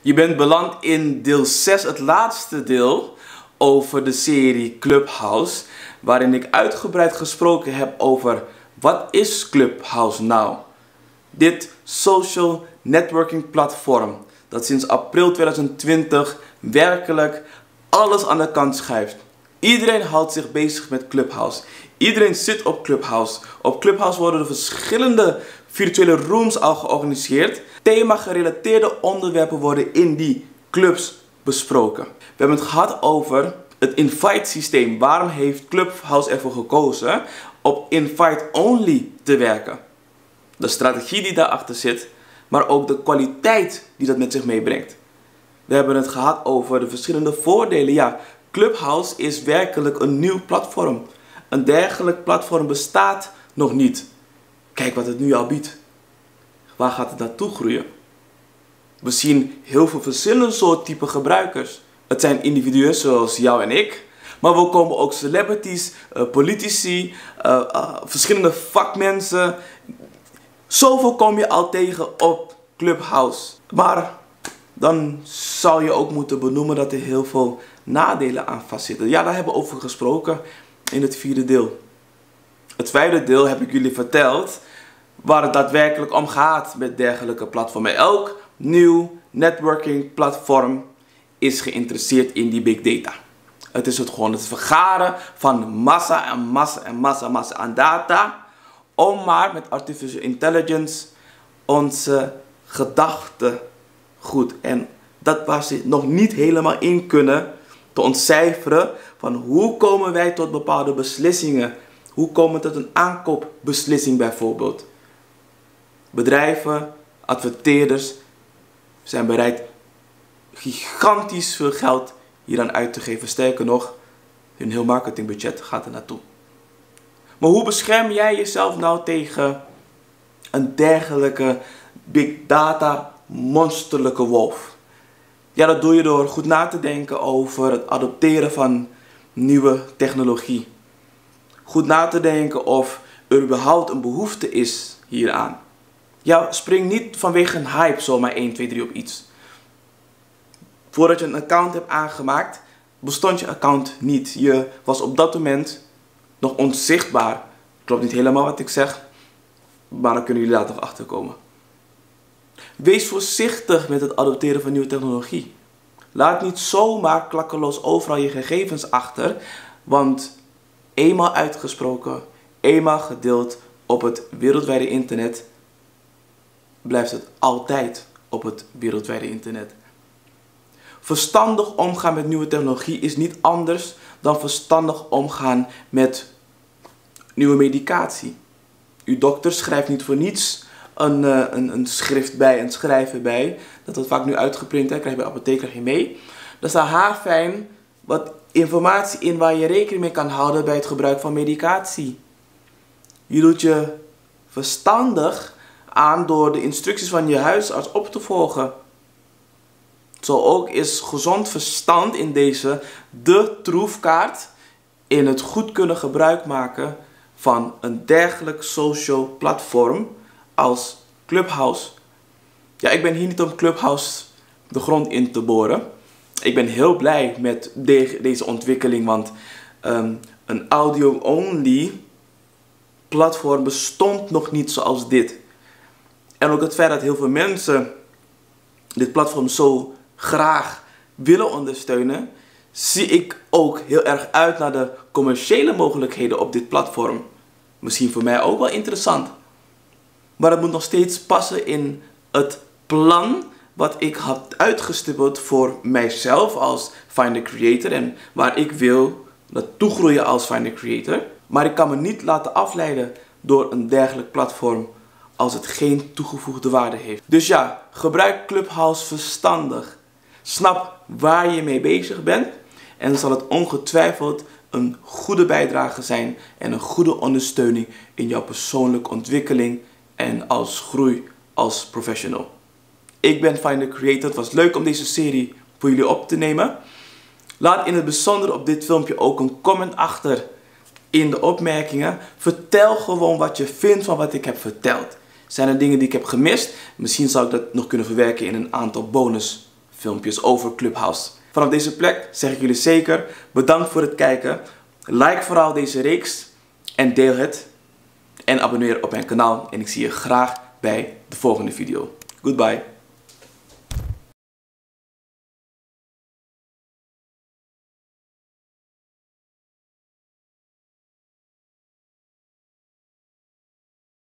Je bent beland in deel 6, het laatste deel over de serie Clubhouse, waarin ik uitgebreid gesproken heb over wat is Clubhouse nou? Dit social networking platform dat sinds april 2020 werkelijk alles aan de kant schuift. Iedereen houdt zich bezig met Clubhouse. Iedereen zit op Clubhouse. Op Clubhouse worden er verschillende virtuele rooms al georganiseerd. Thema-gerelateerde onderwerpen worden in die clubs besproken. We hebben het gehad over het invite systeem. Waarom heeft Clubhouse ervoor gekozen op invite-only te werken? De strategie die daarachter zit, maar ook de kwaliteit die dat met zich meebrengt. We hebben het gehad over de verschillende voordelen. Ja, Clubhouse is werkelijk een nieuw platform. Een dergelijk platform bestaat nog niet. Kijk wat het nu al biedt. Waar gaat het naartoe groeien? We zien heel veel verschillende soorten type gebruikers. Het zijn individuen zoals jou en ik. Maar we komen ook celebrities, politici, verschillende vakmensen. Zoveel kom je al tegen op Clubhouse. Maar dan zou je ook moeten benoemen dat er heel veel nadelen aan vastzitten. Ja, daar hebben we over gesproken in het 4e deel. Het 5e deel heb ik jullie verteld waar het daadwerkelijk om gaat met dergelijke platformen. Elk nieuw networking platform is geïnteresseerd in die big data. Het is gewoon het vergaren van massa aan data om maar met artificial intelligence onze gedachtegoed en dat waar ze nog niet helemaal in kunnen te ontcijferen van hoe komen wij tot bepaalde beslissingen. Hoe komen we tot een aankoopbeslissing bijvoorbeeld. Bedrijven, adverteerders zijn bereid gigantisch veel geld hieraan uit te geven. Sterker nog, hun heel marketingbudget gaat er naartoe. Maar hoe bescherm jij jezelf nou tegen een dergelijke big data monsterlijke wolf? Ja, dat doe je door goed na te denken over het adopteren van nieuwe technologie. Goed na te denken of er überhaupt een behoefte is hieraan. Ja, spring niet vanwege een hype zomaar 1, 2, 3 op iets. Voordat je een account hebt aangemaakt, bestond je account niet. Je was op dat moment nog onzichtbaar. Klopt niet helemaal wat ik zeg, maar dan kunnen jullie later nog achterkomen. Wees voorzichtig met het adopteren van nieuwe technologie. Laat niet zomaar klakkeloos overal je gegevens achter, want eenmaal uitgesproken, eenmaal gedeeld op het wereldwijde internet, blijft het altijd op het wereldwijde internet. Verstandig omgaan met nieuwe technologie is niet anders dan verstandig omgaan met nieuwe medicatie. Uw dokter schrijft niet voor niets een schrift bij, een schrijven bij. Dat wordt vaak nu uitgeprint, hè? Krijg je bij de apotheek krijg je mee. Daar staat haarfijn wat informatie in waar je rekening mee kan houden bij het gebruik van medicatie. Je doet je verstandig aan door de instructies van je huisarts op te volgen. Zo ook is gezond verstand in deze de troefkaart in het goed kunnen gebruik maken van een dergelijk social platform als Clubhouse. Ja, ik ben hier niet om Clubhouse de grond in te boren. Ik ben heel blij met deze ontwikkeling, want een audio-only platform bestond nog niet zoals dit. En ook het feit dat heel veel mensen dit platform zo graag willen ondersteunen, zie ik ook heel erg uit naar de commerciële mogelijkheden op dit platform. Misschien voor mij ook wel interessant. Maar het moet nog steeds passen in het plan wat ik had uitgestippeld voor mijzelf als Find the Creator en waar ik wil naartoe groeien als Find the Creator. Maar ik kan me niet laten afleiden door een dergelijk platform als het geen toegevoegde waarde heeft. Dus ja, gebruik Clubhouse verstandig. Snap waar je mee bezig bent en dan zal het ongetwijfeld een goede bijdrage zijn en een goede ondersteuning in jouw persoonlijke ontwikkeling en als groei als professional. Ik ben Find the Creator. Het was leuk om deze serie voor jullie op te nemen. Laat in het bijzonder op dit filmpje ook een comment achter in de opmerkingen. Vertel gewoon wat je vindt van wat ik heb verteld. Zijn er dingen die ik heb gemist? Misschien zou ik dat nog kunnen verwerken in een aantal bonus filmpjes over Clubhouse. Vanaf deze plek zeg ik jullie zeker bedankt voor het kijken. Like vooral deze reeks en deel het. En abonneer op mijn kanaal en ik zie je graag bij de volgende video. Goodbye.